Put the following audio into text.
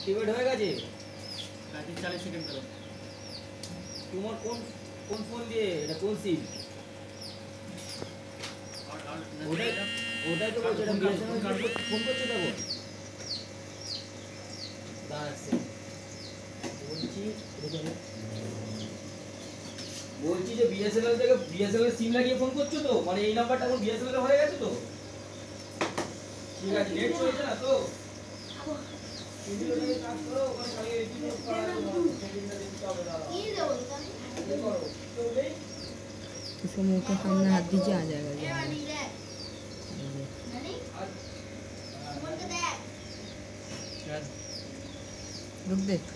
Activate হয়ে গেছে? 40 second করো। তোমার কোন কোন ফোন দিয়ে এটা কোন সিম? ওটাই তো বলছি, এটা বিএসএনএল ফোন করছো তখন? দাঁড়াচ্ছে বলছি যে বিএসএনএল থেকে বিএসএনএল সিম লাগিয়ে ফোন করছো তো, মানে এই নাম্বারটা এখন বিএসএনএল হয়ে গেছে তো? ঠিক আছে, নেট চলছে না তো? ভিডিওটাকে কাজ করো, ওখানে খালি এডিট করা সেটিংটা দেখতে হবে। দাঁড়াও কি দেবো তাহলে ये करो तो ले इसके मुंह के सामने हाथ दीजिए, आ जाएगा नहीं रुक दे।